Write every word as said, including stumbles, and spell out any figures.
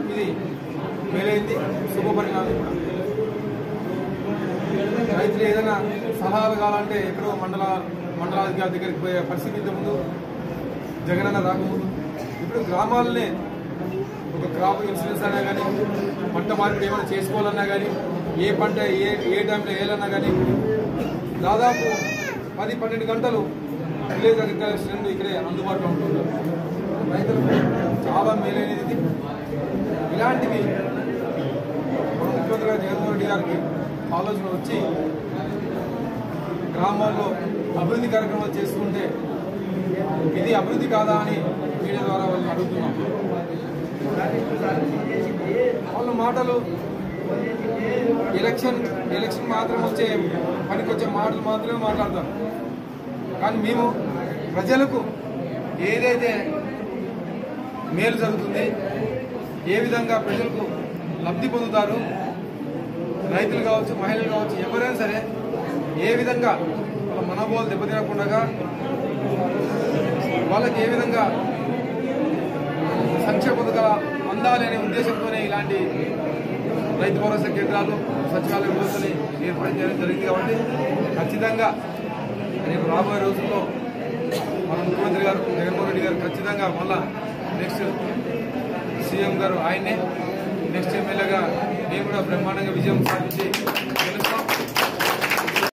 ఇది మేలైంది, శుభపరిణామం కూడా. రైతులు ఏదైనా సలహాలు కావాలంటే ఎక్కడో మండల మండలాధికారి దగ్గరికి పోయే పరిస్థితి ముందు జగనన్న రాకముందు ఇప్పుడు గ్రామాలనే ఒక క్రాప్ ఇన్సూరెన్స్ అయినా కానీ, పంట మార్పిడి ఏమైనా చేసుకోవాలన్నా కానీ, ఏ పంట ఏ ఏ టైంలో వేయాలన్నా కానీ దాదాపు పది పన్నెండు గంటలు విలేజ్ అగ్రికల్చర్ ఇక్కడే అందుబాటులో ఉంటున్నారు. రైతులకు చాలా మేలైనది. ఇలాంటివి మన ముఖ్యమంత్రి గారు జగన్మోహన్ రెడ్డి గారికి ఆలోచన వచ్చి గ్రామాల్లో అభివృద్ధి కార్యక్రమాలు చేసుకుంటే ఇది అభివృద్ధి కాదా అని మీడియా ద్వారా వాళ్ళని అడుగుతున్నాం. వాళ్ళ మాటలు ఎలక్షన్ ఎలక్షన్ మాత్రం వచ్చే పనికొచ్చే మాటలు మాత్రమే మాట్లాడతారు. కానీ మేము ప్రజలకు ఏదైతే మేలు జరుగుతుంది, ఏ విధంగా ప్రజలకు లబ్ధి పొందుతారు, రైతులు కావచ్చు, మహిళలు కావచ్చు, ఎవరైనా సరే ఏ విధంగా వాళ్ళ మనోభావాలు దెబ్బతినకుండా వాళ్ళకి ఏ విధంగా సంక్షేమ పథకాలు అందాలి అనే ఉద్దేశంతోనే ఇలాంటి రైతు భరోసా కేంద్రాలు, సచివాలయ వ్యవస్థని ఏర్పాటు చేయడం జరిగింది. కాబట్టి ఖచ్చితంగా రేపు రాబోయే రోజుల్లో మన ముఖ్యమంత్రి గారు జగన్మోహన్ రెడ్డి గారు ఖచ్చితంగా మళ్ళా నెక్స్ట్ సీఎం గారు ఆయన్నే నెక్స్ట్ ఎమ్మెల్యేగా మేము కూడా బ్రహ్మాండంగా విజయం సాధించి